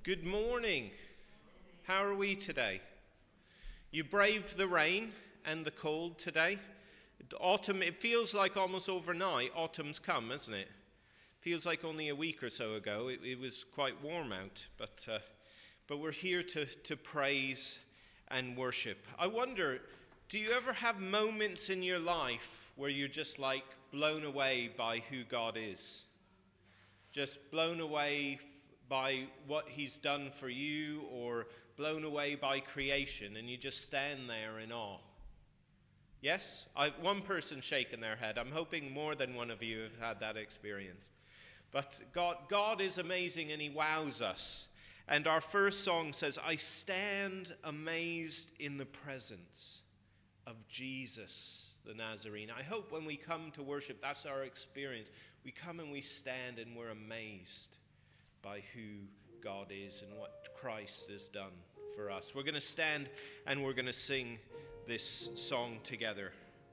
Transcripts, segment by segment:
Good morning. How are we today? You braved the rain and the cold today. Autumn, it feels like almost overnight autumn's come, isn't it? Feels like only a week or so ago it was quite warm out, but we're here to praise and worship. I wonder, do you ever have moments in your life where you're just like blown away by who God is? Just blown away by what he's done for you, or blown away by creation, and you just stand there in awe. Yes? One person shaking their head. I'm hoping more than one of you have had that experience. But God is amazing, and he wows us. And our first song says, I stand amazed in the presence of Jesus the Nazarene. I hope when we come to worship, that's our experience. We come and we stand and we're amazed by who God is and what Christ has done for us. We're going to stand and we're going to sing this song together.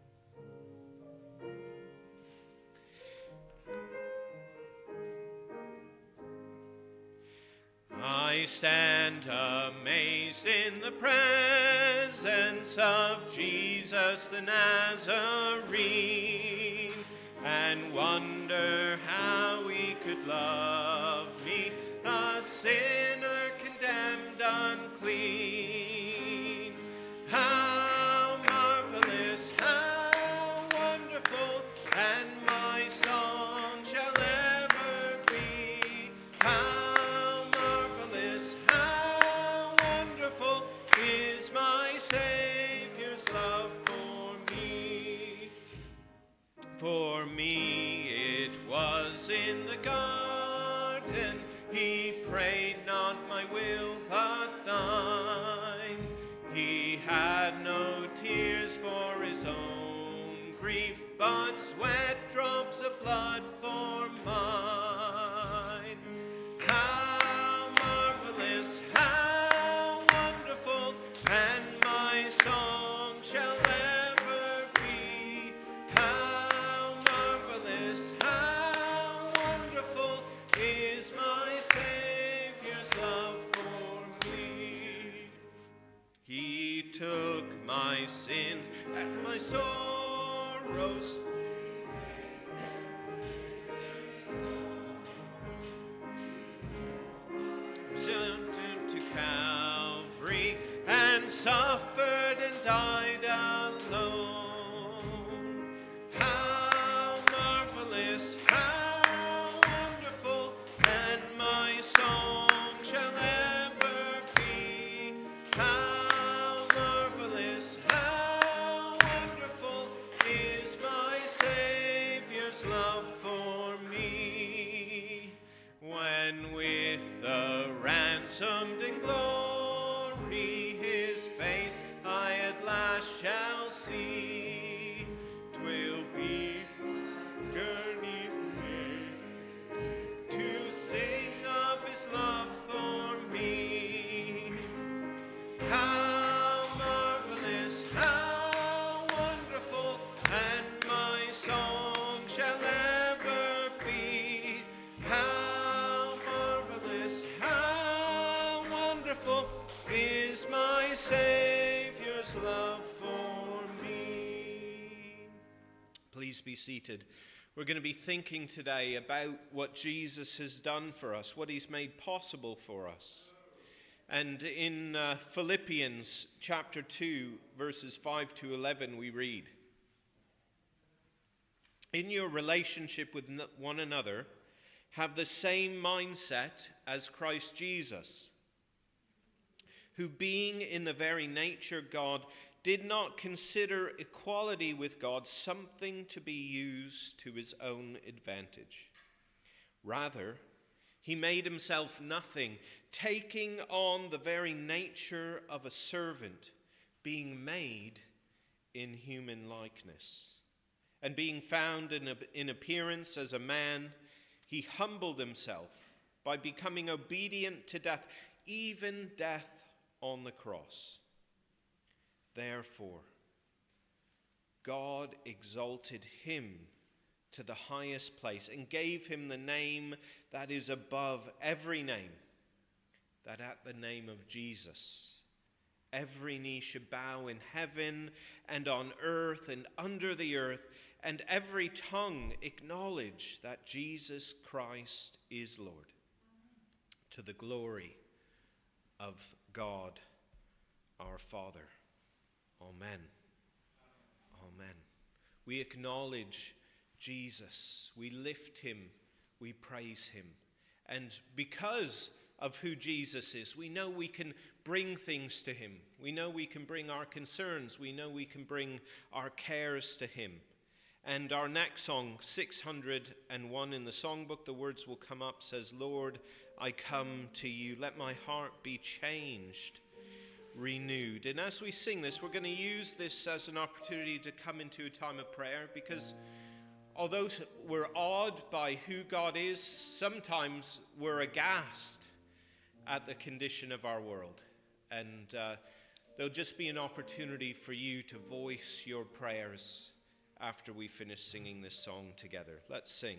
I stand amazed in the presence of Jesus the Nazarene, and wonder how he could love me, a sinner condemned unclean. How marvelous, how wonderful, and my song shall ever be. How marvelous, how wonderful is my Savior's love for me. For me it was in the garden, he prayed not my will but thine. He had no tears for his own grief, but sweat drops of blood for mine. How marvelous, how wonderful, and my song shall ever be. How marvelous, how wonderful is my Savior's love for me. He took my sins and my sorrows, sent him to Calvary, and suffered and died alone. How marvelous, how wonderful, and my song shall ever be. How marvelous, how wonderful is my Savior's love for me. When with the ransomed in glory his face I at last shall see, 'twill be journey to sing of his love for me. How marvelous, how wonderful, and my song shall ever be. How marvelous, how wonderful is my Savior's love for me. Please be seated. We're going to be thinking today about what Jesus has done for us, what he's made possible for us. And in Philippians chapter 2, verses 5 to 11, we read, in your relationship with one another, have the same mindset as Christ Jesus, who being in the very nature God, did not consider equality with God something to be used to his own advantage. Rather, he made himself nothing, taking on the very nature of a servant, being made in human likeness. And being found in appearance as a man, he humbled himself by becoming obedient to death, even death on the cross. Therefore, God exalted him to the highest place and gave him the name that is above every name, that at the name of Jesus, every knee should bow in heaven and on earth and under the earth, and every tongue acknowledge that Jesus Christ is Lord, to the glory of God our Father. Amen. Amen. We acknowledge Jesus. We lift him. We praise him. And because of who Jesus is, we know we can bring things to him. We know we can bring our concerns. We know we can bring our cares to him. And our next song, 601 in the songbook, the words will come up, says, Lord, I come to you. Let my heart be changed, renewed. And as we sing this, we're going to use this as an opportunity to come into a time of prayer, because although we're awed by who God is, sometimes we're aghast at the condition of our world. And there'll just be an opportunity for you to voice your prayers after we finish singing this song together. Let's sing.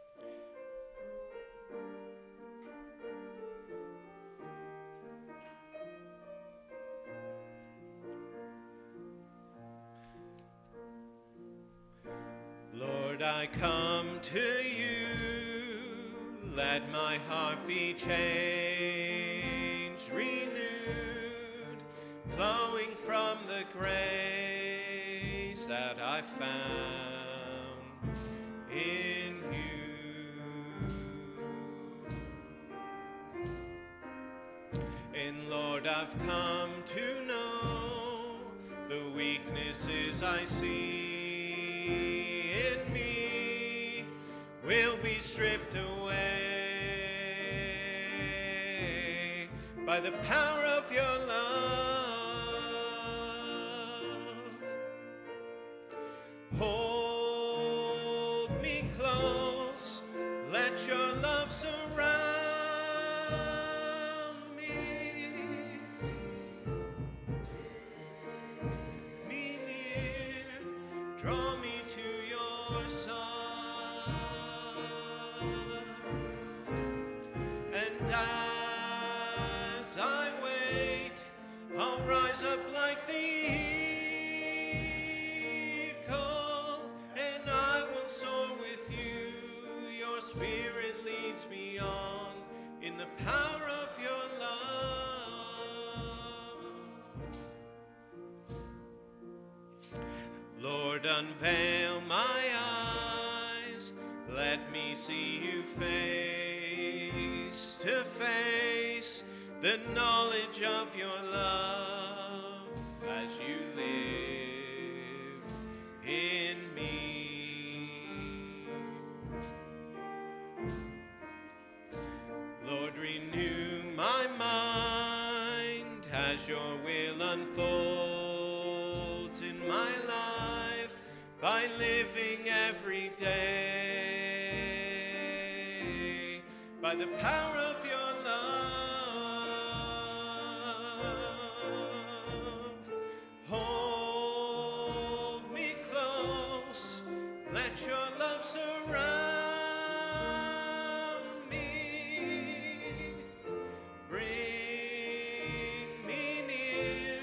Lord, I come to you, let my heart be changed, renewed, flowing from the grace that I found in you. And Lord, I've come to know the weaknesses I see in me will be stripped away by the power of your love. Hold me close, let your love surround me. Me near, draw me to your side. And as I wait, I'll rise up like the eagle, and I will soar with you. Your spirit leads me on in the power of your love. Lord, unveil my eyes, let me see you face to face, the knowledge of your love as you live in me. Lord, renew my mind as your will unfolds in my life by living every day by the power of your love. Hold me close, let your love surround me. Bring me near.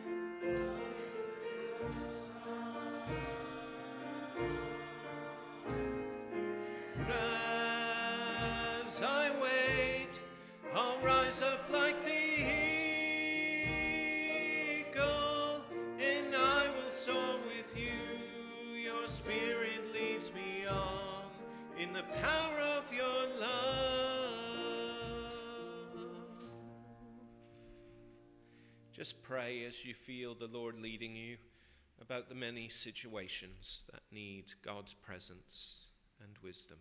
As I wait, I'll rise up like the eagle, and I will soar with you. Your spirit leads me on in the power of your love. Just pray as you feel the Lord leading you about the many situations that need God's presence and wisdom.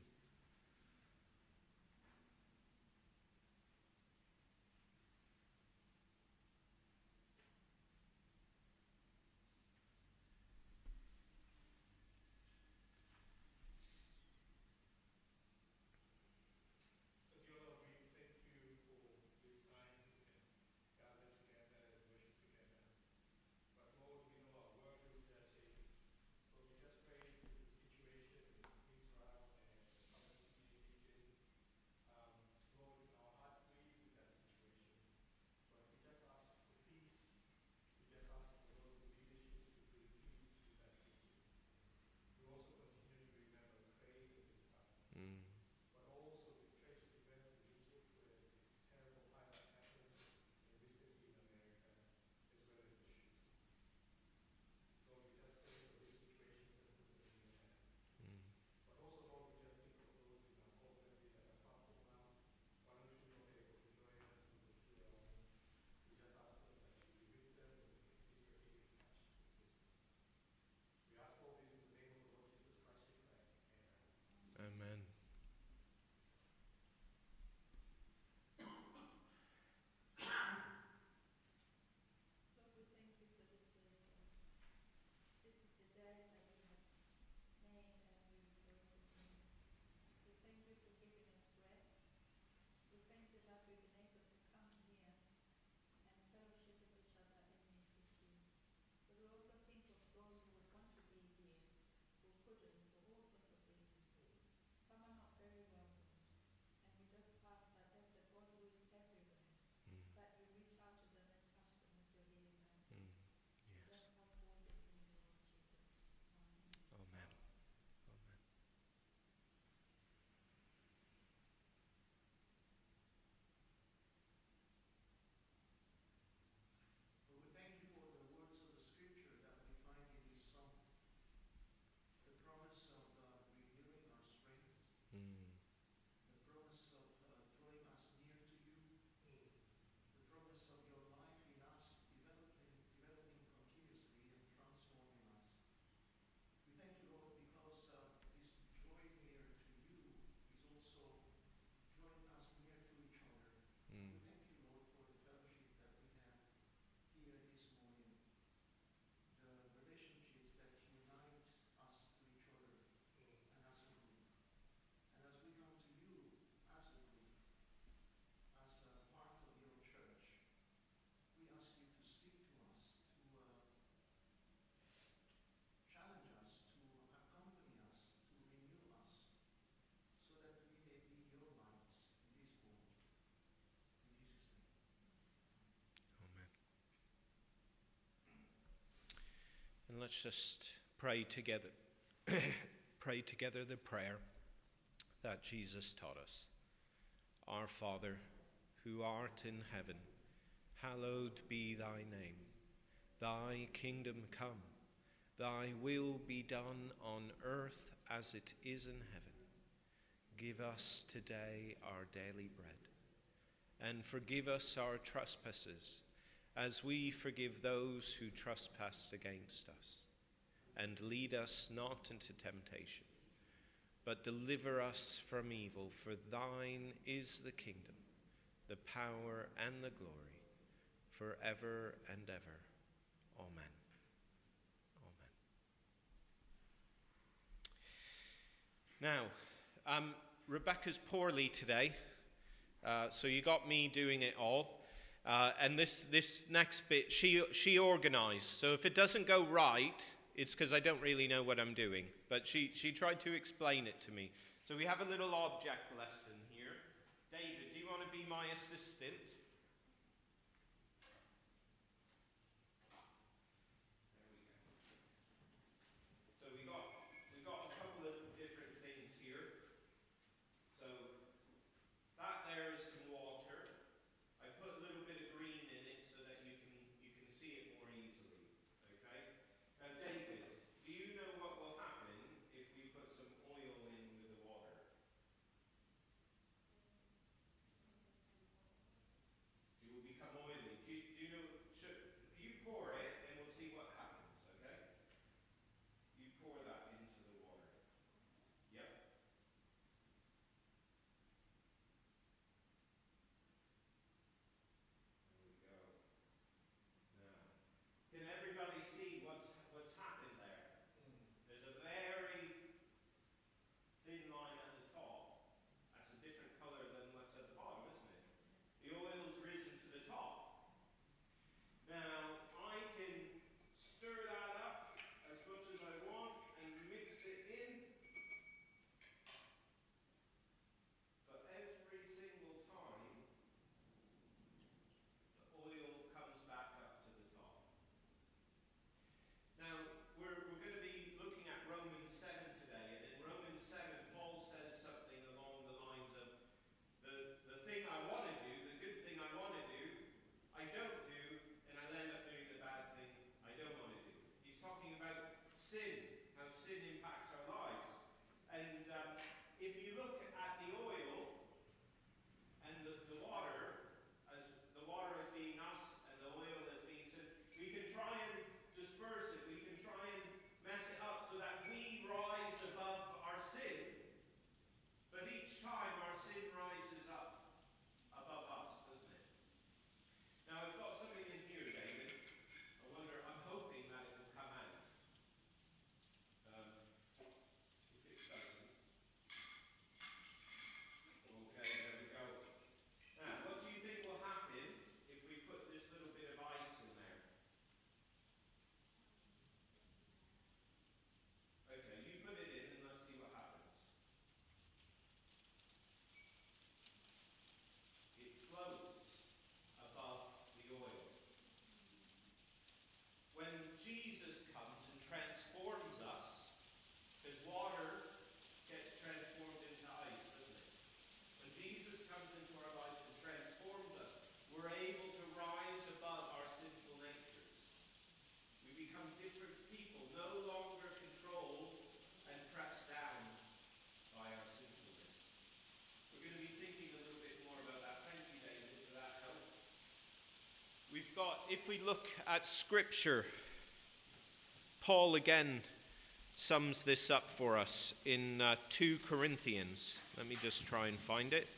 And let's just pray together. Pray together the prayer that Jesus taught us. Our Father, who art in heaven, hallowed be thy name. Thy kingdom come, thy will be done on earth as it is in heaven. Give us today our daily bread, and forgive us our trespasses, as we forgive those who trespass against us. And lead us not into temptation, but deliver us from evil. For thine is the kingdom, the power, and the glory, forever and ever. Amen. Amen. Now, Rebecca's poorly today, so you got me doing it all. And this next bit, she organized. So if it doesn't go right, it's because I don't really know what I'm doing. But she tried to explain it to me. So we have a little object lesson here. David, do you want to be my assistant? There we go. So we got a couple of different things here. So that there is some water. I put a little bit of green in it so that you can see it more easily. Okay? Now, David, do you know what will happen if we put some oil in with the water? It will become oily. Do you know? You pour it, and we'll see what happens. Okay? You pour that into the water. Yep. There we go. Now, can everybody see what's happened there? There's a very thin line at the top. That's a different color than what's at the bottom, isn't it? The oil's risen to the top. Now, I can stir that up as much as I want and mix it in. But every single time, the oil comes back up to the top. Now, we're going to be looking at Romans 7 today, and in Romans 7, Paul says something along the lines of, the thing I want to do, the good thing I want to do, I don't do, and I end up doing the bad thing I don't want to do. He's talking about sin, how sin impacts our lives. And if you look at the oil and the water, as the water as being us and the oil as being sin, we can try and disperse it. We can try and mess it up so that we rise above our sin. But each time our sin rises up above us, doesn't it? Now I've got something in here, David. I'm hoping that it will come out. If it doesn't. Okay, there we go. Now, what do you think will happen if we put this little bit of ice in there? Okay, you put it in and let's see what happens. It floats above the oil. When Jesus comes and transforms us, because water gets transformed into ice, doesn't it? When Jesus comes into our life and transforms us, we're able to rise above our sinful natures. We become different people, no longer controlled and pressed down by our sinfulness. We're going to be thinking a little bit more about that. Thank you, David, for that help. We've got, if we look at Scripture, Paul again sums this up for us in 2 Corinthians. Let me just try and find it.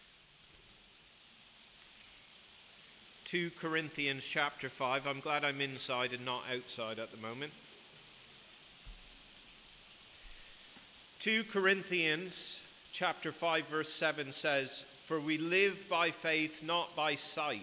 2 Corinthians chapter 5. I'm glad I'm inside and not outside at the moment. 2 Corinthians chapter 5 verse 7 says, "For we live by faith, not by sight."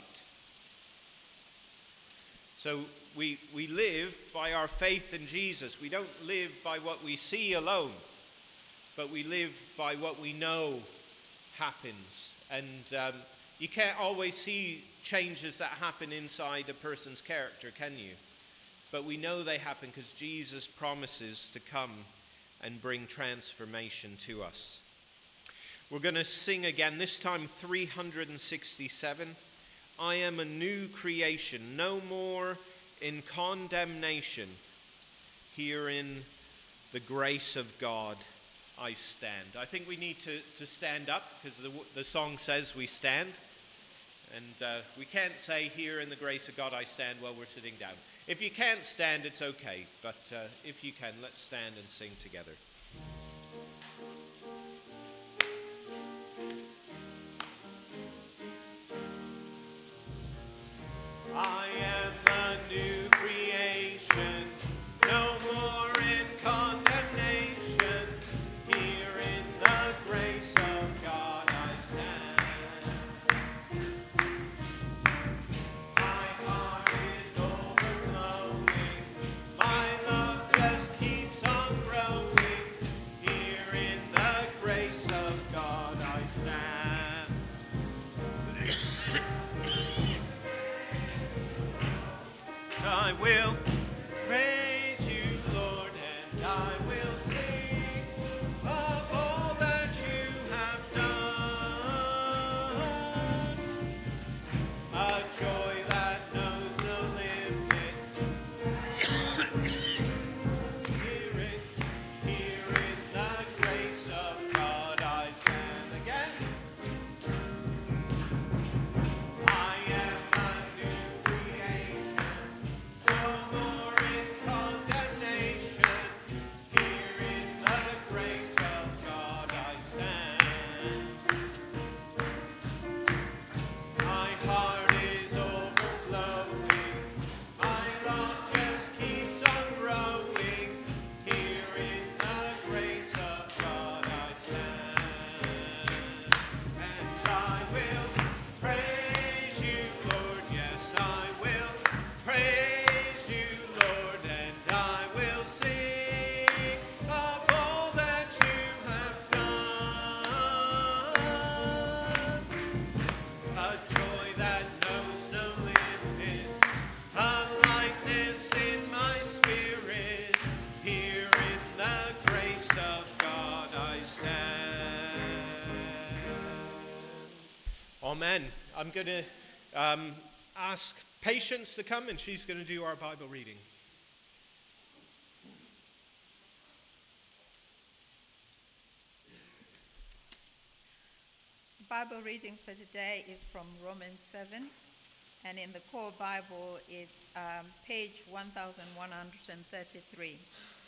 So we live by our faith in Jesus. We don't live by what we see alone, but we live by what we know happens. And you can't always see changes that happen inside a person's character, can you? but we know they happen because Jesus promises to come and bring transformation to us. We're going to sing again, this time 367. I am a new creation, no more in condemnation. Here in the grace of God I stand. I think we need to stand up because the song says we stand. And we can't say here in the grace of God I stand while we're sitting down. If you can't stand, it's okay. But if you can, let's stand and sing together. I am a new creation, no more in condemnation. Here in the grace of God I stand. My heart is overflowing, my love just keeps on growing. Here in the grace of God I stand. I will praise you, Lord, and I will sing of all that you have done. A joy that knows no limit. Here in the grace of God I stand again. I am a new creation. No more in condemnation. Here in the grace of God I stand. My heart is overflowing. My love just keeps on growing. Here in the grace of God I stand. And I will praise you, Lord. Yes, I will praise you, Lord, and I will sing of all that you have done. A joy that knows no limits, a lightness in my spirit. Here in the grace of God I stand. Amen. I'm going to ask Patience to come, and she's going to do our Bible reading. Bible reading for today is from Romans 7, and in the core Bible it's page 1133.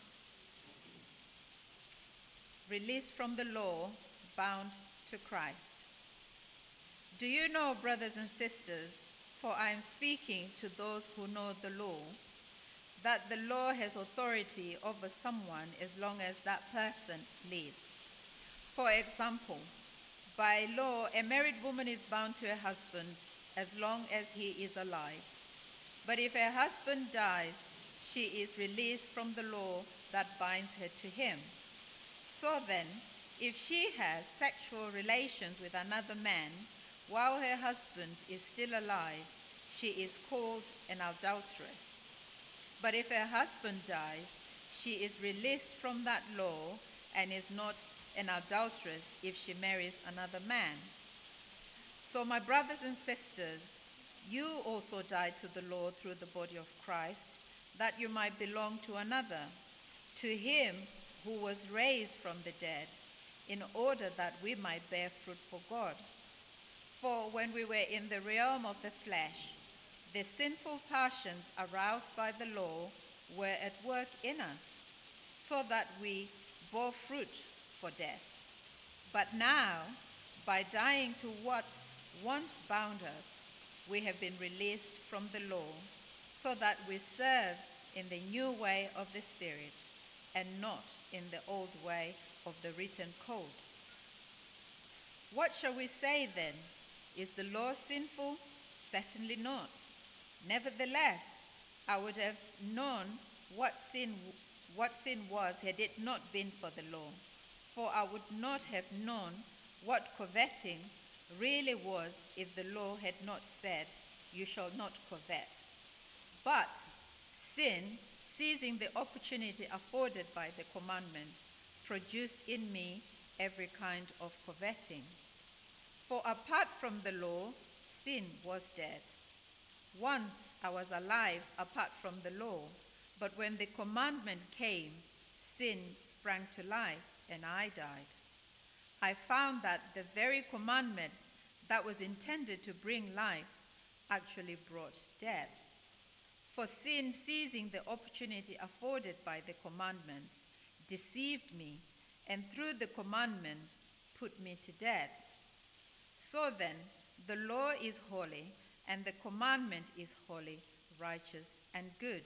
Released from the law, bound to Christ. Do you know, brothers and sisters, for I am speaking to those who know the law, that the law has authority over someone as long as that person lives. For example, by law, a married woman is bound to her husband as long as he is alive. But if her husband dies, she is released from the law that binds her to him. So then, if she has sexual relations with another man while her husband is still alive, she is called an adulteress. But if her husband dies, she is released from that law and is not an adulteress if she marries another man. So my brothers and sisters, you also died to the law through the body of Christ, that you might belong to another, to him who was raised from the dead, in order that we might bear fruit for God. For when we were in the realm of the flesh, the sinful passions aroused by the law were at work in us, so that we bore fruit for death. But now, by dying to what once bound us, we have been released from the law, so that we serve in the new way of the Spirit, and not in the old way of the written code. What shall we say then? Is the law sinful? Certainly not. Nevertheless, I would have known what sin was had it not been for the law. For I would not have known what coveting really was if the law had not said, "You shall not covet." But Sin, seizing the opportunity afforded by the commandment, produced in me every kind of coveting. For apart from the law, sin was dead. Once I was alive apart from the law, but when the commandment came, sin sprang to life and I died. I found that the very commandment that was intended to bring life actually brought death. For sin, seizing the opportunity afforded by the commandment, deceived me, and through the commandment put me to death. So then, the law is holy, and the commandment is holy, righteous, and good.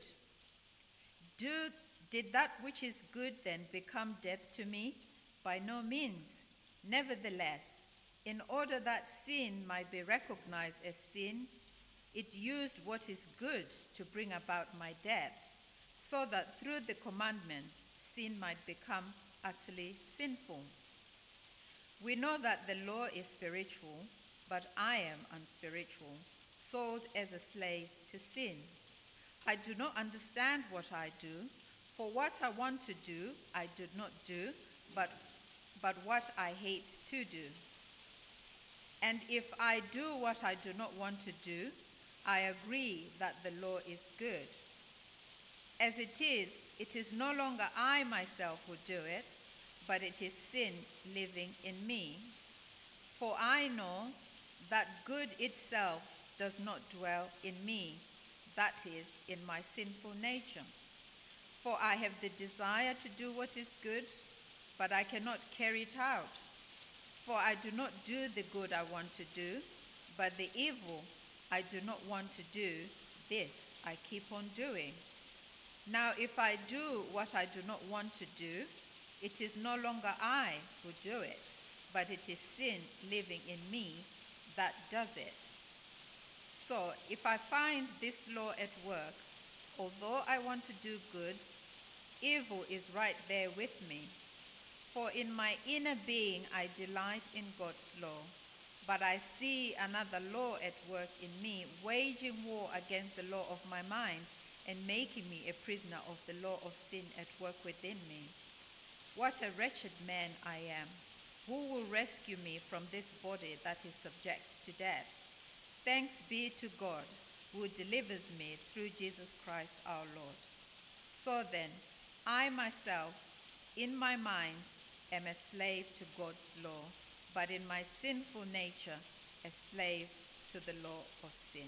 Did that which is good then become death to me? By no means. Nevertheless, in order that sin might be recognized as sin, it used what is good to bring about my death, so that through the commandment, sin might become utterly sinful. We know that the law is spiritual, but I am unspiritual, sold as a slave to sin. I do not understand what I do, for what I want to do, I do not do, but what I hate to do. And if I do what I do not want to do, I agree that the law is good. As it is no longer I myself who do it, but it is sin living in me. For I know that good itself does not dwell in me, that is, in my sinful nature. For I have the desire to do what is good, but I cannot carry it out. For I do not do the good I want to do, but the evil I do not want to do, this I keep on doing. Now if I do what I do not want to do, it is no longer I who do it, but it is sin living in me that does it. So if I find this law at work, although I want to do good, evil is right there with me. For in my inner being I delight in God's law, but I see another law at work in me, waging war against the law of my mind and making me a prisoner of the law of sin at work within me. What a wretched man I am! Who will rescue me from this body that is subject to death? Thanks be to God, who delivers me through Jesus Christ our Lord. So then, I myself, in my mind, am a slave to God's law, but in my sinful nature, a slave to the law of sin.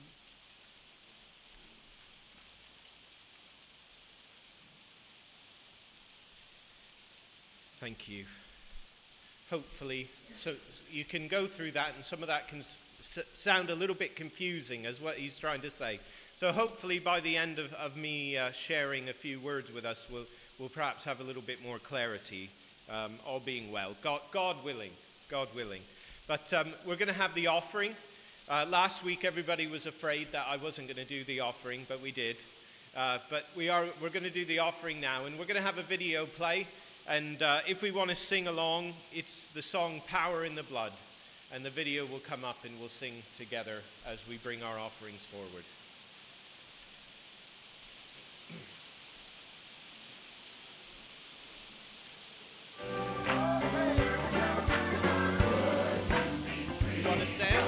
Thank you. Hopefully, so you can go through that, and some of that can sound a little bit confusing as what he's trying to say. So hopefully by the end of me sharing a few words with us, we'll perhaps have a little bit more clarity, all being well. God willing. But we're going to have the offering. Last week everybody was afraid that I wasn't going to do the offering, but we did. But we're going to do the offering now, and we're going to have a video play. And if we want to sing along, it's the song Power in the Blood. And the video will come up and we'll sing together as we bring our offerings forward. You want to stand?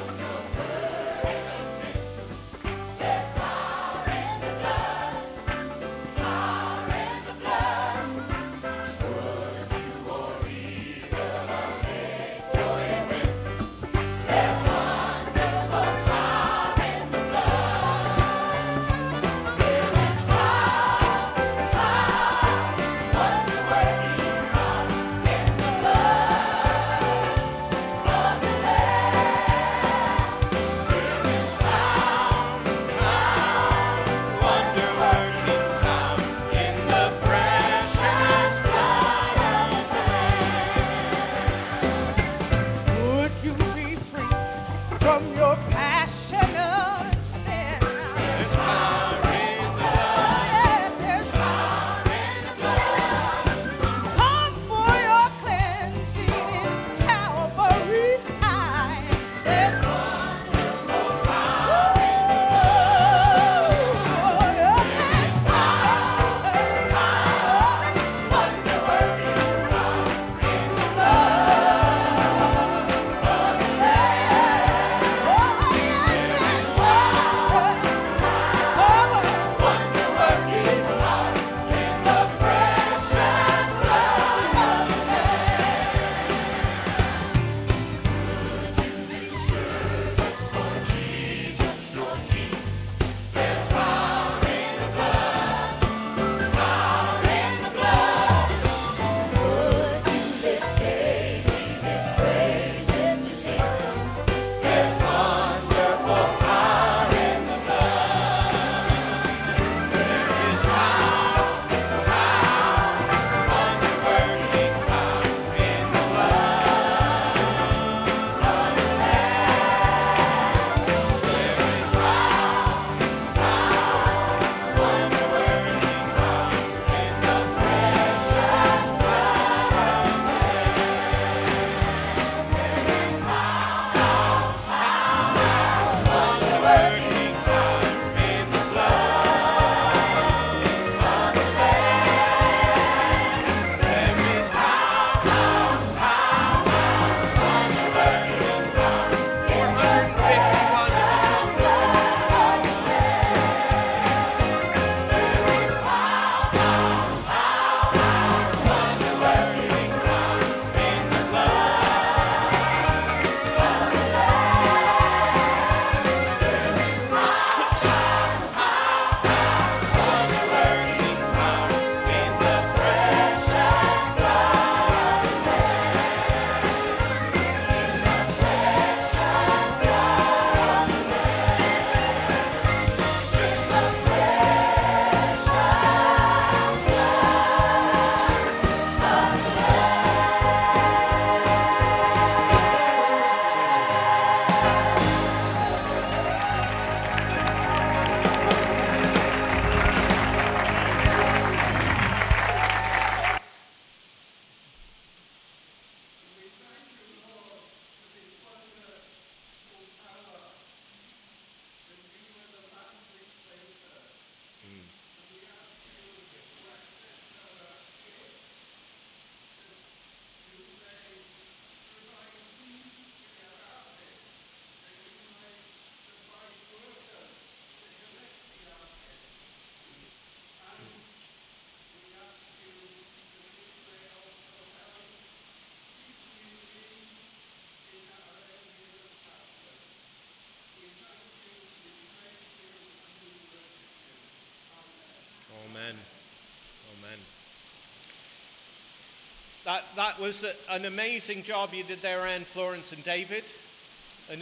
That was an amazing job you did there, Anne, Florence, and David. And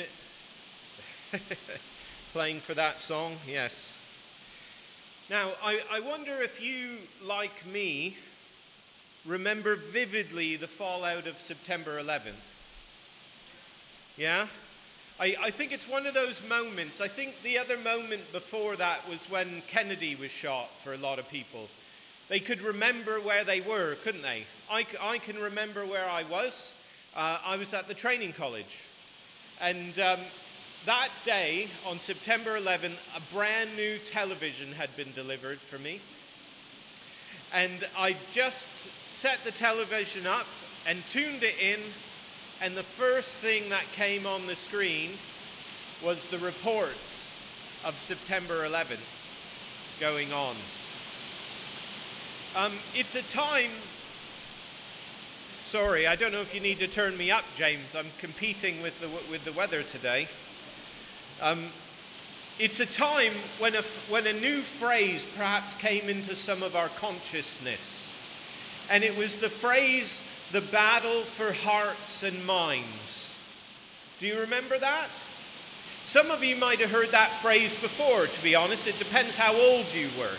playing for that song, yes. Now, I wonder if you, like me, remember vividly the fallout of September 11th. Yeah? I think it's one of those moments. I think the other moment before that was when Kennedy was shot for a lot of people. They could remember where they were, couldn't they? I can remember where I was. I was at the training college. And that day, on September 11th, a brand new television had been delivered for me. And I just set the television up and tuned it in. And the first thing that came on the screen was the reports of September 11th going on. It's a time... Sorry, I don't know if you need to turn me up, James. I'm competing with the weather today. It's a time when a new phrase perhaps came into some of our consciousness. And it was the phrase, the battle for hearts and minds. Do you remember that? Some of you might have heard that phrase before, to be honest. It depends how old you were,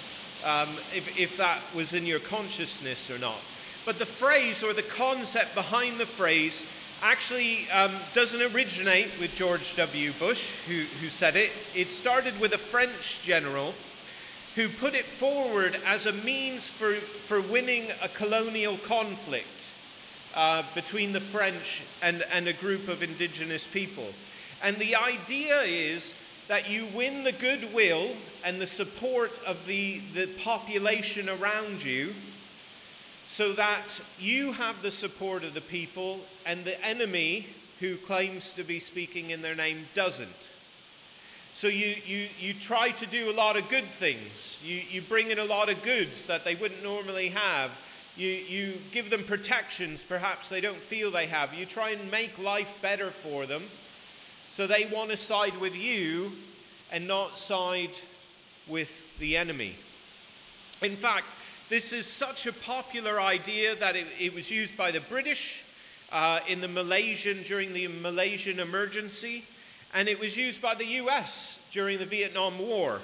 if that was in your consciousness or not. But the phrase or the concept behind the phrase actually doesn't originate with George W. Bush, who said it. It started with a French general who put it forward as a means for winning a colonial conflict between the French and a group of indigenous people. And the idea is that you win the goodwill and the support of the population around you so that you have the support of the people and the enemy who claims to be speaking in their name doesn't. So you try to do a lot of good things. You bring in a lot of goods that they wouldn't normally have. You give them protections perhaps they don't feel they have. You try and make life better for them so they want to side with you and not side with the enemy. In fact, this is such a popular idea that it was used by the British during the Malaysian emergency. And it was used by the US during the Vietnam War.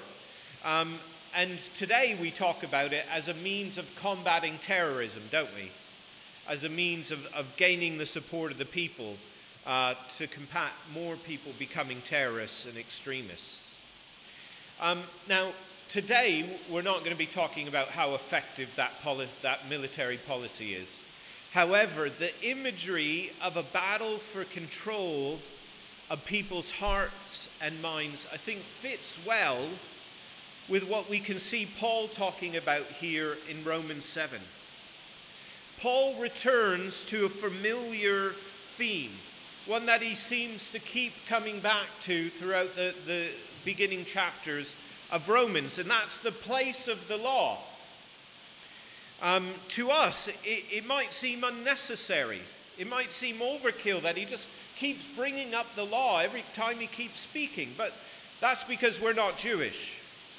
And today we talk about it as a means of combating terrorism, don't we? As a means of gaining the support of the people to combat more people becoming terrorists and extremists. Now, today we're not going to be talking about how effective that military policy is. However, the imagery of a battle for control of people's hearts and minds, I think, fits well with what we can see Paul talking about here in Romans 7. Paul returns to a familiar theme, one that he seems to keep coming back to throughout the beginning chapters of Romans, and that's the place of the law. To us, it might seem unnecessary. It might seem overkill that he just keeps bringing up the law every time he keeps speaking. But that's because we're not Jewish.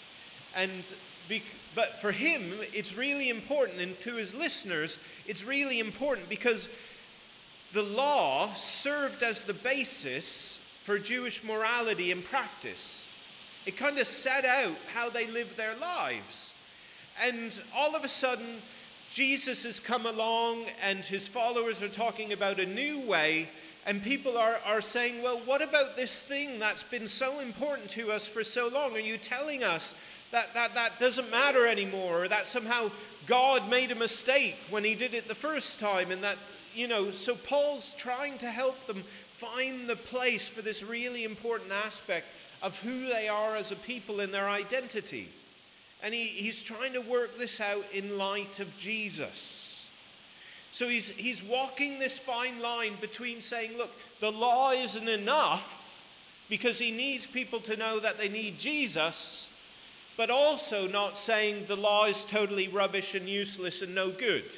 But for him, it's really important. And to his listeners, it's really important because the law served as the basis for Jewish morality and practice. It kind of set out how they lived their lives. And all of a sudden, Jesus has come along and his followers are talking about a new way, and people are saying, well, what about this thing that's been so important to us for so long? Are you telling us that doesn't matter anymore, or that somehow God made a mistake when he did it the first time? And that, so Paul's trying to help them find the place for this really important aspect of who they are as a people and their identity. And he's trying to work this out in light of Jesus. So he's walking this fine line between saying, look, the law isn't enough because he needs people to know that they need Jesus, but also not saying the law is totally rubbish and useless and no good.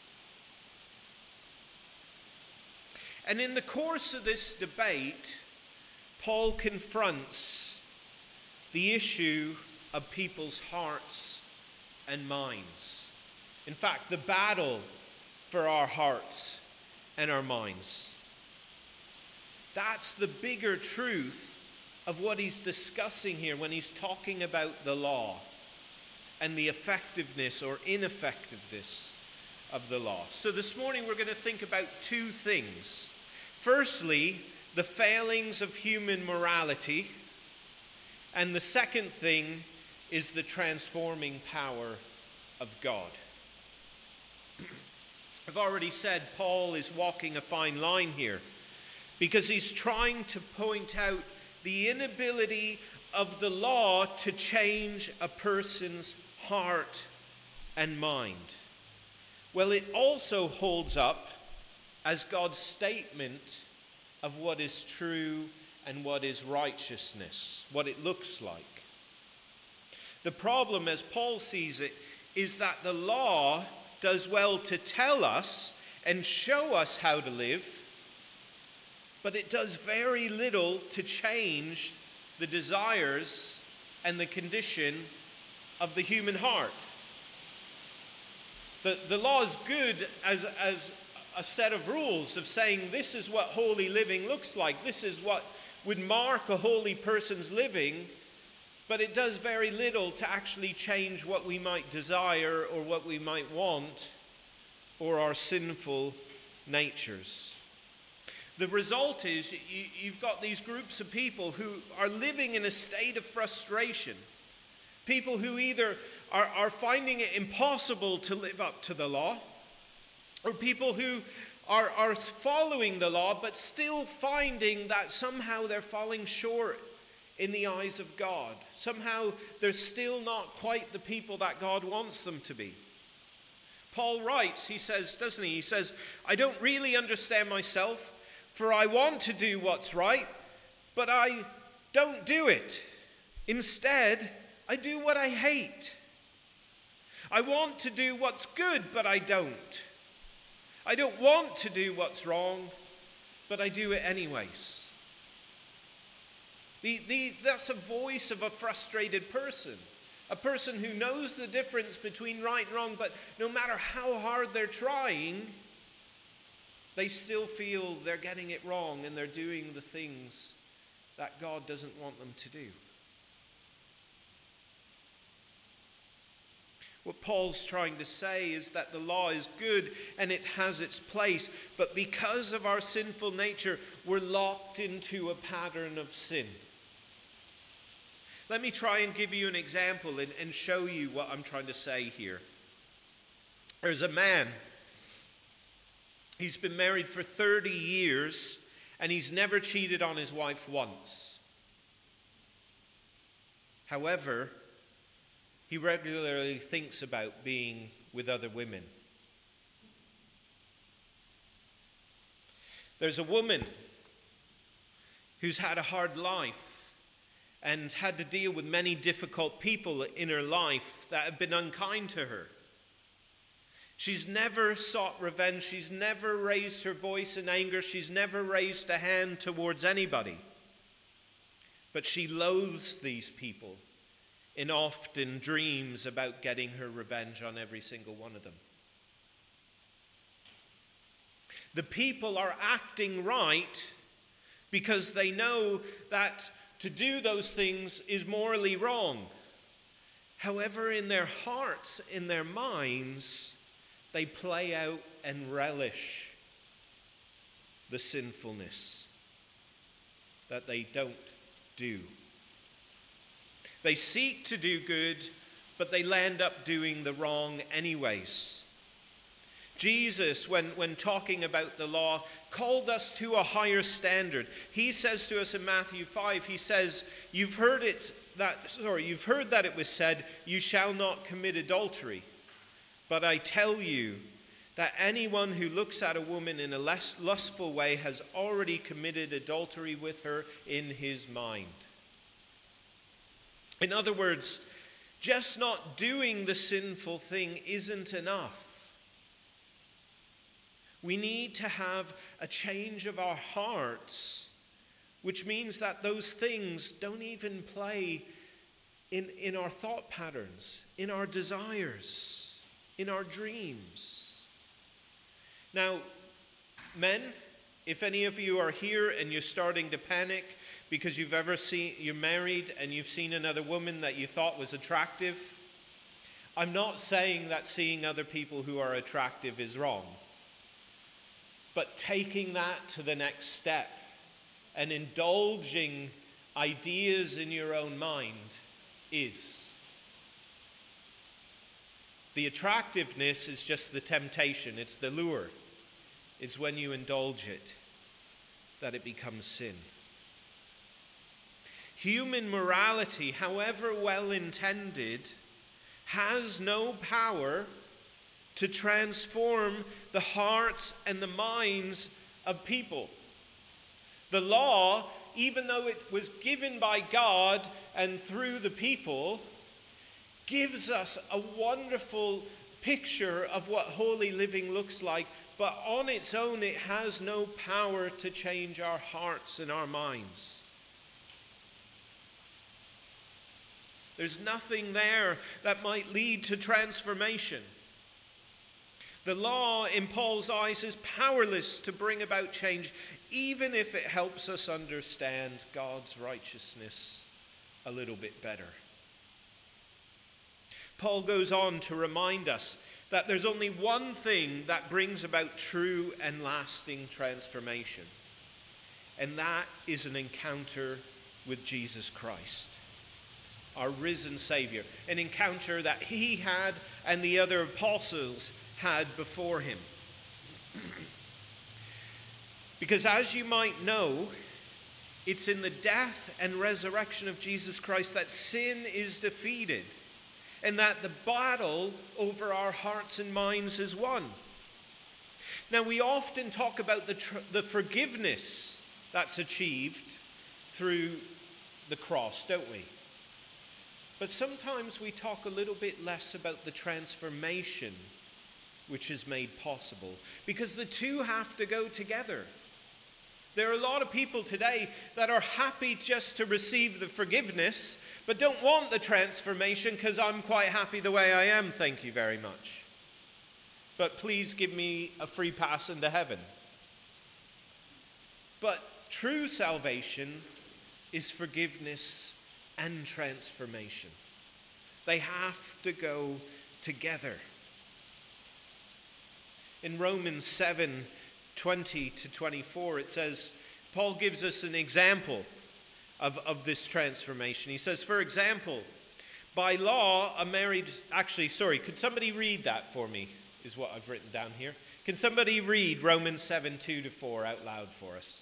And in the course of this debate, Paul confronts the issue of people's hearts and minds. In fact, the battle for our hearts and our minds. That's the bigger truth of what he's discussing here when he's talking about the law and the effectiveness or ineffectiveness of the law. So this morning we're going to think about two things. Firstly, the failings of human morality, and the second thing is the transforming power of God. I've already said Paul is walking a fine line here because he's trying to point out the inability of the law to change a person's heart and mind. Well, it also holds up as God's statement of what is true and what is righteousness, what it looks like. The problem, as Paul sees it, is that the law does well to tell us and show us how to live, but it does very little to change the desires and the condition of the human heart. The law is good as a set of rules of saying this is what holy living looks like. This is what would mark a holy person's living, but it does very little to actually change what we might desire or what we might want or our sinful natures. The result is you've got these groups of people who are living in a state of frustration. People who either are finding it impossible to live up to the law, or people who are following the law but still finding that somehow they're falling short in the eyes of God. Somehow they're still not quite the people that God wants them to be. Paul writes, he says, doesn't he? He says, I don't really understand myself, for I want to do what's right, but I don't do it. Instead, I do what I hate. I want to do what's good, but I don't. I don't want to do what's wrong, but I do it anyways. That's a voice of a frustrated person. A person who knows the difference between right and wrong, but no matter how hard they're trying, they still feel they're getting it wrong and they're doing the things that God doesn't want them to do. What Paul's trying to say is that the law is good and it has its place, but because of our sinful nature, we're locked into a pattern of sin. Let me try and give you an example and show you what I'm trying to say here. There's a man. He's been married for 30 years and he's never cheated on his wife once. However, he regularly thinks about being with other women. There's a woman who's had a hard life and had to deal with many difficult people in her life that have been unkind to her. She's never sought revenge. She's never raised her voice in anger. She's never raised a hand towards anybody. But she loathes these people and often dreams about getting her revenge on every single one of them. The people are acting right because they know that to do those things is morally wrong. However, in their hearts, in their minds, they play out and relish the sinfulness that they don't do. They seek to do good, but they land up doing the wrong anyways. Jesus, when talking about the law, called us to a higher standard. He says to us in Matthew 5, he says, you've heard that it was said, you shall not commit adultery. But I tell you that anyone who looks at a woman in a less lustful way has already committed adultery with her in his mind. In other words, just not doing the sinful thing isn't enough. We need to have a change of our hearts, which means that those things don't even play in our thought patterns, in our desires, in our dreams. Now, men, if any of you are here and you're starting to panic because you're married and you've seen another woman that you thought was attractive, I'm not saying that seeing other people who are attractive is wrong. But taking that to the next step and indulging ideas in your own mind is. The attractiveness is just the temptation, it's the lure. It's when you indulge it that it becomes sin. Human morality, however well intended, has no power to transform the hearts and the minds of people. The law, even though it was given by God and through the people, gives us a wonderful picture of what holy living looks like, but on its own it has no power to change our hearts and our minds. There's nothing there that might lead to transformation. The law, in Paul's eyes, is powerless to bring about change, even if it helps us understand God's righteousness a little bit better. Paul goes on to remind us that there's only one thing that brings about true and lasting transformation, and that is an encounter with Jesus Christ, our risen Savior, an encounter that he had and the other apostles had before him. Because as you might know, it's in the death and resurrection of Jesus Christ that sin is defeated, and that the battle over our hearts and minds is won. Now, we often talk about the forgiveness that's achieved through the cross, don't we? But sometimes we talk a little bit less about the transformation which is made possible, because the two have to go together. There are a lot of people today that are happy just to receive the forgiveness, but don't want the transformation because I'm quite happy the way I am, thank you very much. But please give me a free pass into heaven. But true salvation is forgiveness and transformation. They have to go together. In Romans 7:20 to 24, it says, Paul gives us an example of this transformation. He says, for example, by law, could somebody read that for me, is what I've written down here. Can somebody read Romans 7:2 to 4 out loud for us?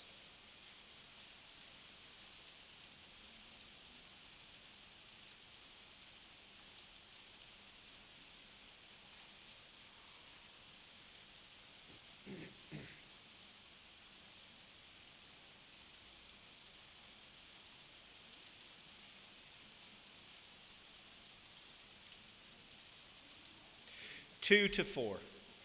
Two to four.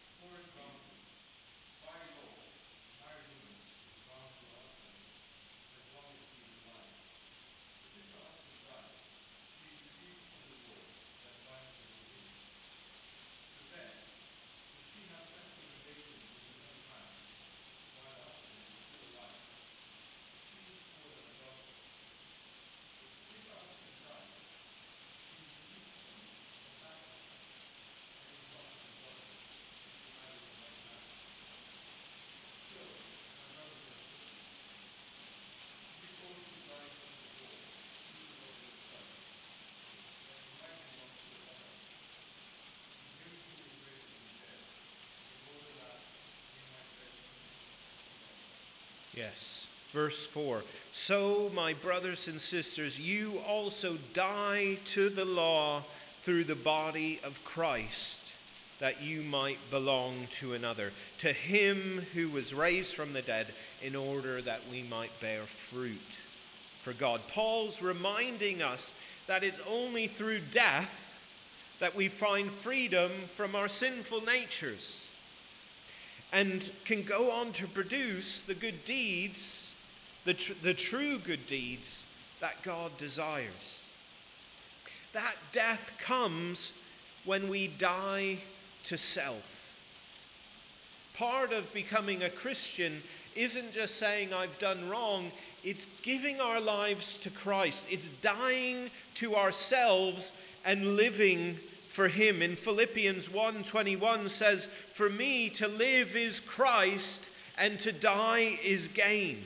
Yes. Verse 4. So, my brothers and sisters, you also die to the law through the body of Christ, that you might belong to another, to him who was raised from the dead, in order that we might bear fruit for God. Paul's reminding us that it's only through death that we find freedom from our sinful natures, and can go on to produce the good deeds, the true good deeds that God desires. That death comes when we die to self. Part of becoming a Christian isn't just saying I've done wrong, it's giving our lives to Christ. It's dying to ourselves and living for him. In Philippians 1:21 says, "For me to live is Christ, and to die is gain."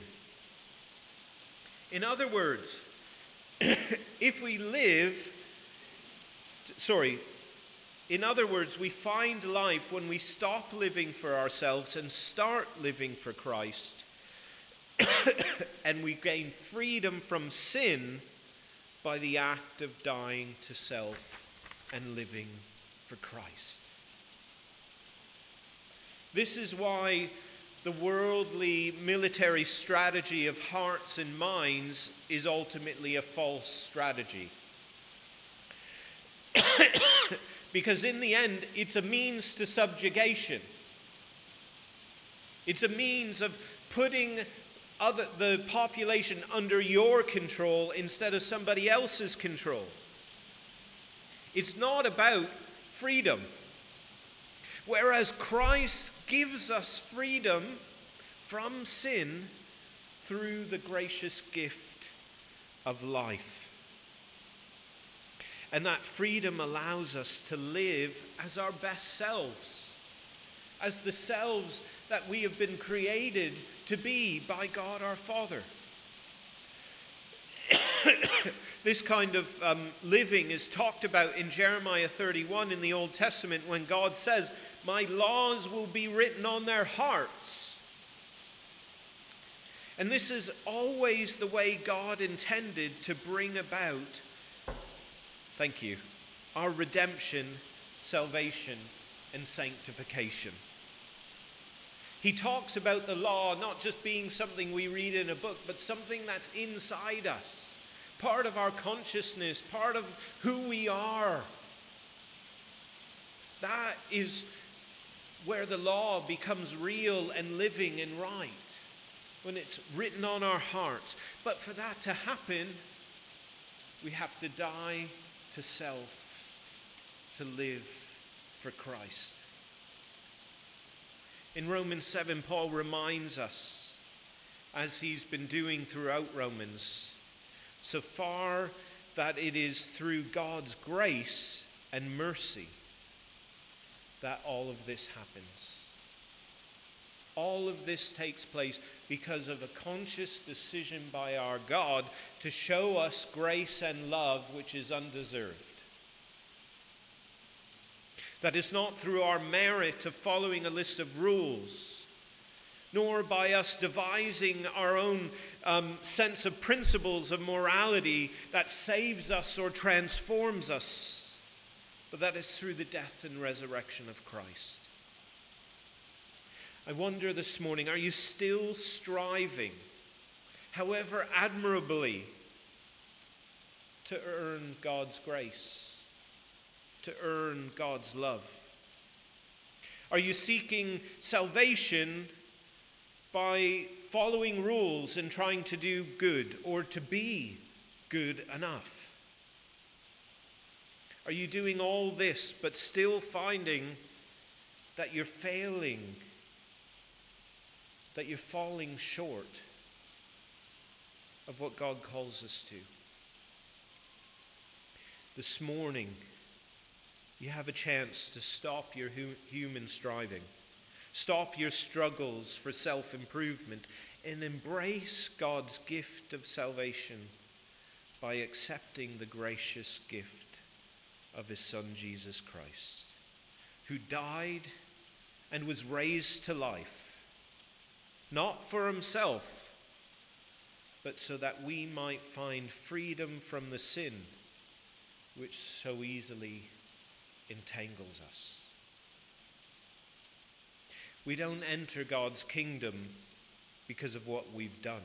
In other words, we find life when we stop living for ourselves and start living for Christ. And we gain freedom from sin by the act of dying to self and living for Christ. This is why the worldly military strategy of hearts and minds is ultimately a false strategy. Because in the end, it's a means to subjugation. It's a means of putting the population under your control instead of somebody else's control. It's not about freedom. Whereas Christ gives us freedom from sin through the gracious gift of life. And that freedom allows us to live as our best selves, as the selves that we have been created to be by God our Father. This kind of living is talked about in Jeremiah 31 in the Old Testament when God says, "My laws will be written on their hearts." And this is always the way God intended to bring about, our redemption, salvation, and sanctification. He talks about the law not just being something we read in a book, but something that's inside us, part of our consciousness, part of who we are. That is where the law becomes real and living and right, when it's written on our hearts. But for that to happen, we have to die to self, to live for Christ. In Romans 7, Paul reminds us, as he's been doing throughout Romans, so far that it is through God's grace and mercy that all of this happens. All of this takes place because of a conscious decision by our God to show us grace and love which is undeserved. That is not through our merit of following a list of rules, nor by us devising our own sense of principles of morality that saves us or transforms us, but that is through the death and resurrection of Christ. I wonder this morning, are you still striving, however admirably, to earn God's grace, to earn God's love? Are you seeking salvation by following rules and trying to do good or to be good enough? Are you doing all this but still finding that you're failing, that you're falling short of what God calls us to? This morning, you have a chance to stop your human striving, stop your struggles for self-improvement, and embrace God's gift of salvation by accepting the gracious gift of his Son, Jesus Christ, who died and was raised to life, not for himself, but so that we might find freedom from the sin which so easily entangles us. We don't enter God's kingdom because of what we've done.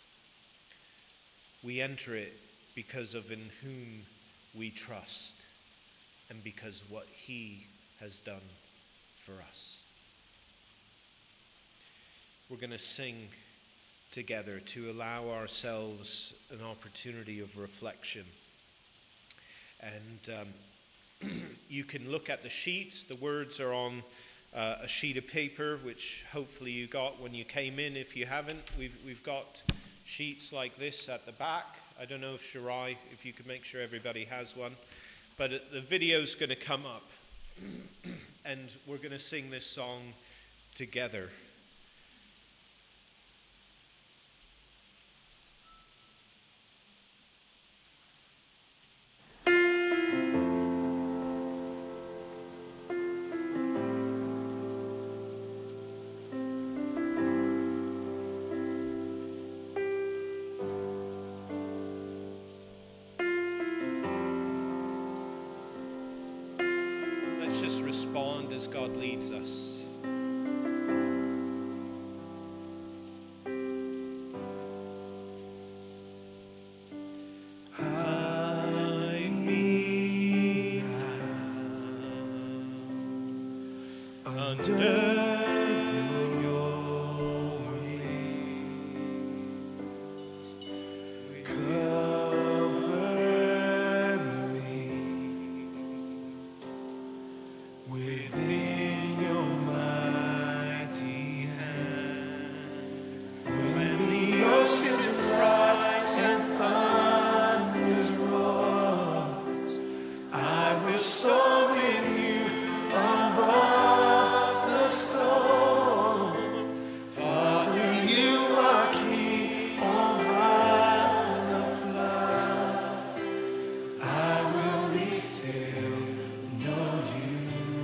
We enter it because of in whom we trust and because what he has done for us. We're going to sing together to allow ourselves an opportunity of reflection. And you can look at the sheets. The words are on a sheet of paper, which hopefully you got when you came in. If you haven't, we've got sheets like this at the back. I don't know if Shirai, if you could make sure everybody has one. But the video's going to come up, and we're going to sing this song together. Just respond as God leads us. Hide me under your wings. Cover me within your mighty hand. When the oceans rise and thunders roar, I will soar with you above the storm. Father, you are king over the flood. I will be still, know you.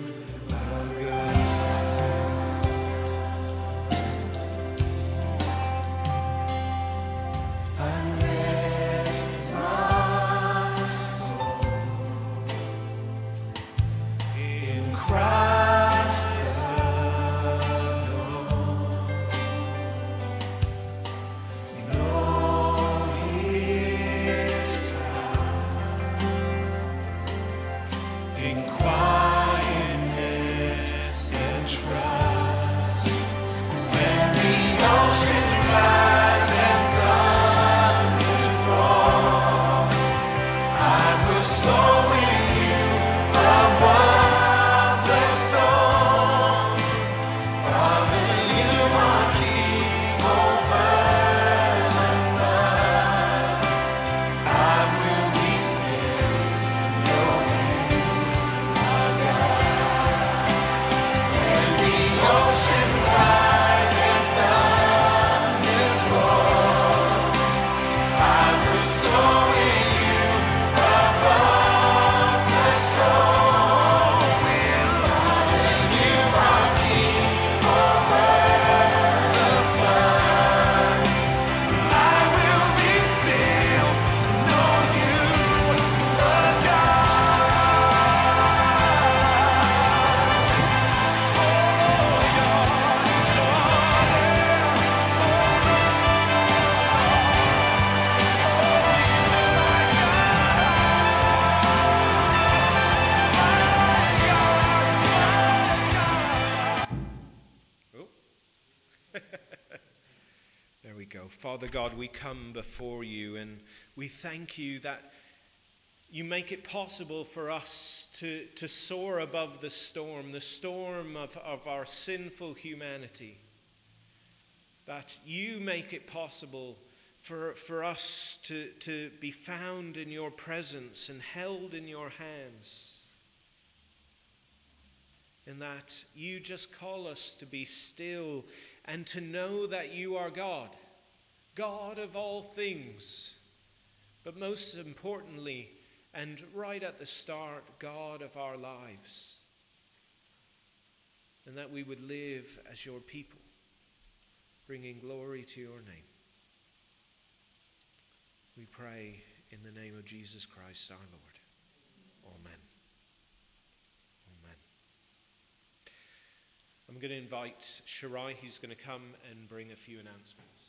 There we go. Father God, we come before you and we thank you that you make it possible for us to soar above the storm of our sinful humanity. That you make it possible for us to be found in your presence and held in your hands. And that you just call us to be still and to know that you are God, God of all things, but most importantly, and right at the start, God of our lives. And that we would live as your people, bringing glory to your name. We pray in the name of Jesus Christ our Lord. Amen. Amen. I'm going to invite Shirai. He's going to come and bring a few announcements.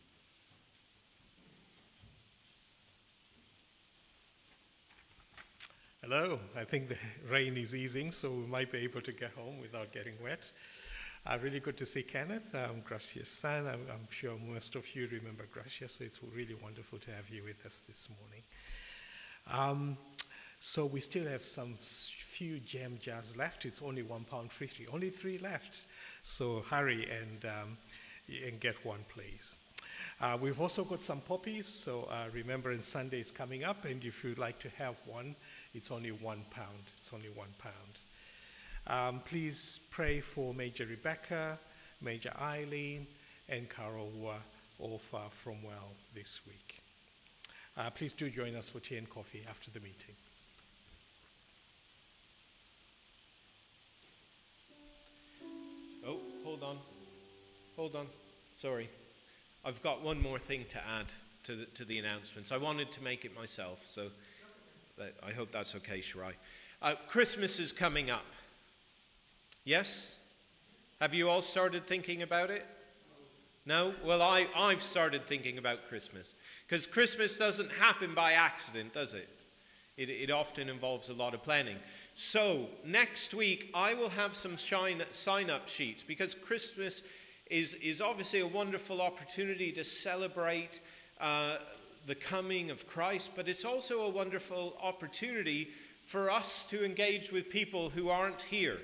Hello. I think the rain is easing, so we might be able to get home without getting wet. Really good to see Kenneth, Gracia's son. I'm sure most of you remember Gracia, so it's really wonderful to have you with us this morning. So we still have some few jam jars left. It's only £1.50, only 3 left. So hurry and get one, please. We've also got some poppies, so Remembrance Sunday is coming up, and if you'd like to have one, it's only £1. It's only £1. Please pray for Major Rebecca, Major Eileen, and Carol, who are all far from well this week. Please do join us for tea and coffee after the meeting. Oh, hold on. Sorry. I've got one more thing to add to the announcements. I wanted to make it myself, so I hope that's okay, Shirai. Christmas is coming up. Yes? Have you all started thinking about it? No? Well, I've started thinking about Christmas. Because Christmas doesn't happen by accident, does it? It often involves a lot of planning. So, next week, I will have some sign-up sheets, because Christmas is obviously a wonderful opportunity to celebrate the coming of Christ, but it's also a wonderful opportunity for us to engage with people who aren't here,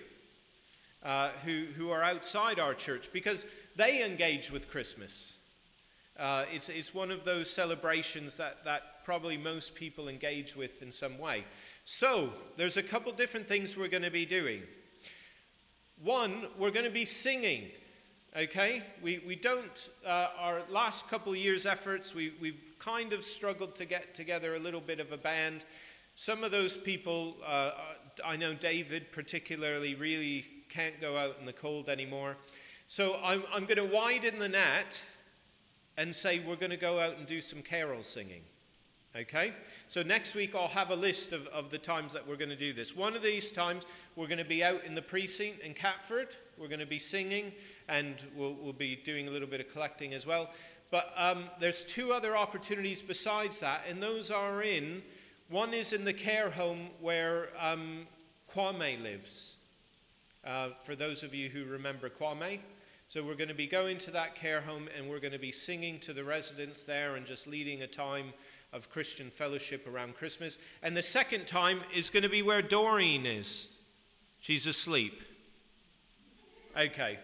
who are outside our church, because they engage with Christmas. It's one of those celebrations that probably most people engage with in some way. So, there's a couple different things we're going to be doing. One, we're going to be singing. Okay, we don't, our last couple of years' efforts, we've kind of struggled to get together a little bit of a band. Some of those people, I know David particularly, really can't go out in the cold anymore. So I'm going to widen the net and say we're going to go out and do some carol singing. Okay, so next week I'll have a list of the times that we're going to do this. One of these times we're going to be out in the precinct in Catford. We're going to be singing, and we'll be doing a little bit of collecting as well. But there's 2 other opportunities besides that, and those are one is in the care home where Kwame lives. For those of you who remember Kwame. So we're going to be going to that care home, and we're going to be singing to the residents there and just leading a time of Christian fellowship around Christmas. And the second time is going to be where Doreen is. She's asleep. Okay.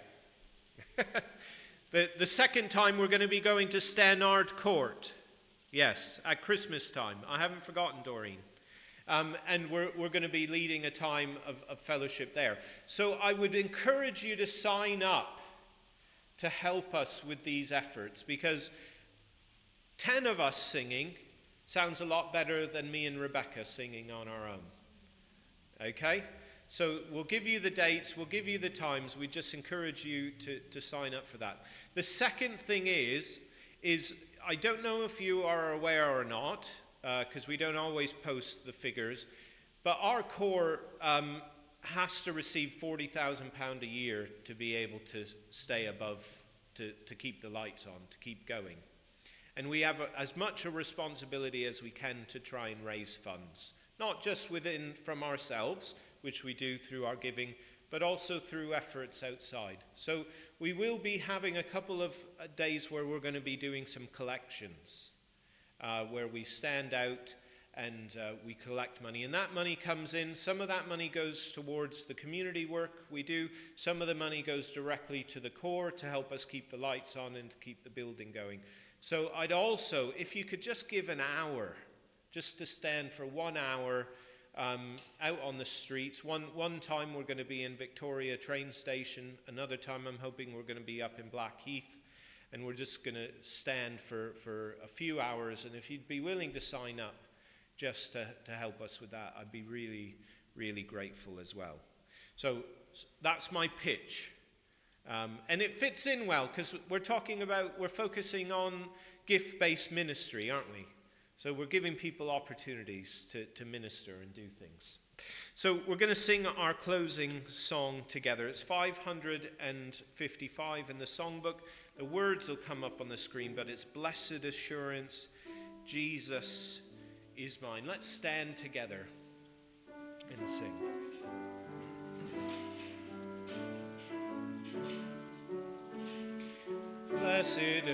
The second time we're going to be going to Stannard Court. Yes, at Christmas time. I haven't forgotten Doreen. And we're going to be leading a time of fellowship there. So I would encourage you to sign up to help us with these efforts, because 10 of us singing sounds a lot better than me and Rebecca singing on our own. Okay? So we'll give you the dates, we'll give you the times. We just encourage you to sign up for that. The second thing is I don't know if you are aware or not, because we don't always post the figures, but our core has to receive £40,000 a year to be able to stay above, to keep the lights on, to keep going. And we have as much a responsibility as we can to try and raise funds, not just from ourselves, which we do through our giving, but also through efforts outside. So we will be having a couple of days where we're going to be doing some collections, where we stand out and we collect money. And that money comes in. Some of that money goes towards the community work we do. Some of the money goes directly to the core to help us keep the lights on and to keep the building going. So I'd also, if you could just give an hour, just to stand for 1 hour out on the streets. One time we're going to be in Victoria train station. Another time I'm hoping we're going to be up in Blackheath. And we're just going to stand for a few hours. And if you'd be willing to sign up just to help us with that, I'd be really, really grateful as well. So that's my pitch. And it fits in well, because we're focusing on gift-based ministry, aren't we? So we're giving people opportunities to minister and do things. So we're going to sing our closing song together. It's 555 in the songbook. The words will come up on the screen, but it's Blessed Assurance, Jesus is mine. Let's stand together and sing. Blessed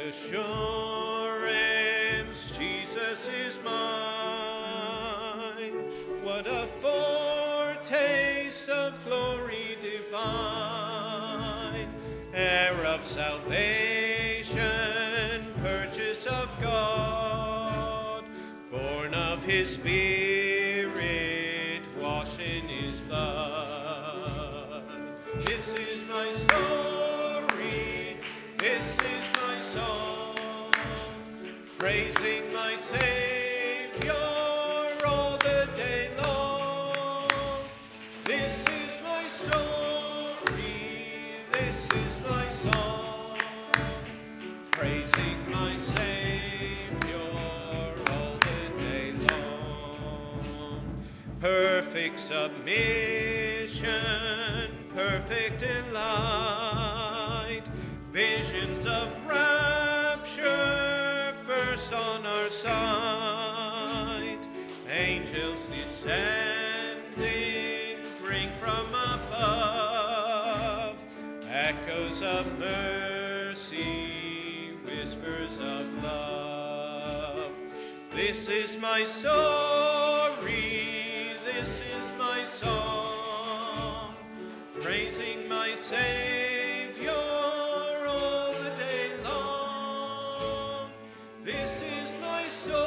assurance, Jesus is mine. What What a foretaste of glory divine, heir of salvation, purchase of God, born of his Spirit, washed in his blood. This is my story, this is my song, praising my Savior all the day long. This is my story, this is my song, praising my Savior all the day long. Perfect submission, perfect delight, visions of rapture burst on our sight. Angels descending bring from above echoes of mercy, whispers of love. This is my story, this is my song, praising my Savior all the day long. This is my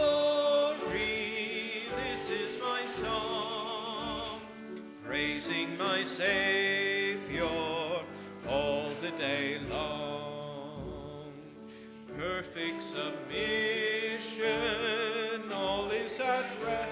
story, this is my song, praising my Savior all the day long. Perfect submission, all is at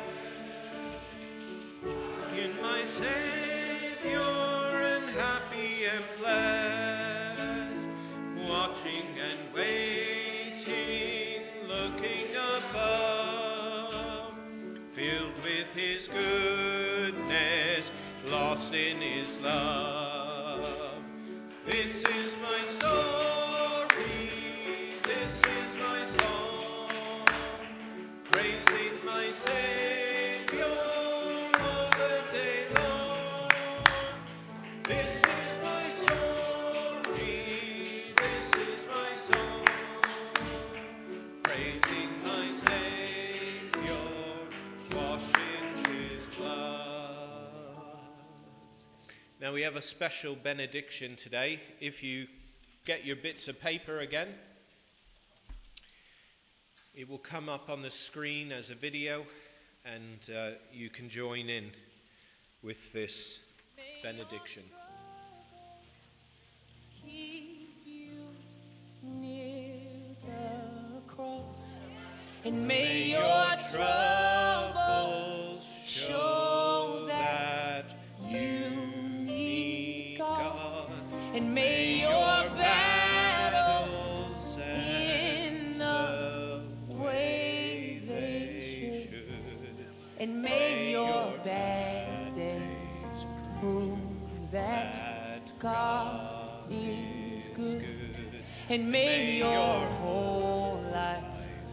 rest in my Savior, and happy and blessed, watching and waiting, looking above, filled with his goodness, lost in his love. This is my story, this is my song, praising my Savior all the day long. This is my story, this is my song, praising my Savior, washed in his blood. Now we have a special benediction today. If you get your bits of paper again, it will come up on the screen as a video, and you can join in with this benediction. Keep you near the cross, and may your troubles show that you need God, and may your battles in the way they should, and may your bad days prove that God is good, and may your whole life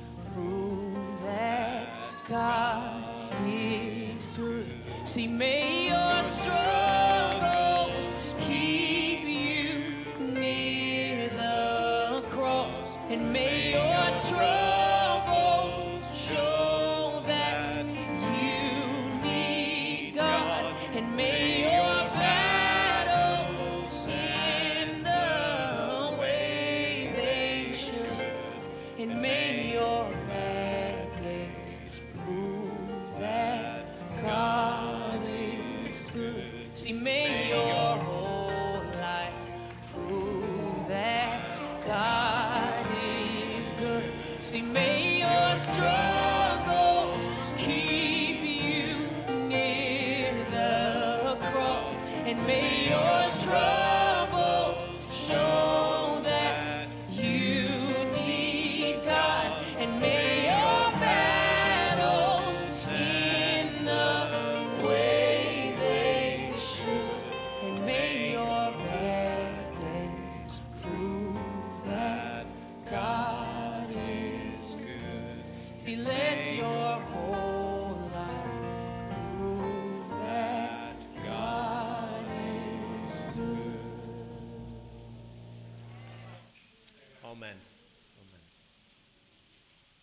prove that God is good. See, may your struggles keep you near the cross, and may your troubles show that you need God, and may your battles in the way they should, and may your bad days prove that God is good. See, may your whole life prove that God is good. See, may your struggles keep you near the cross, and may your troubles show that you need God, and may your battles in the way they should, and may your bad days prove that God is good. See, let your whole life prove that God is good. Amen.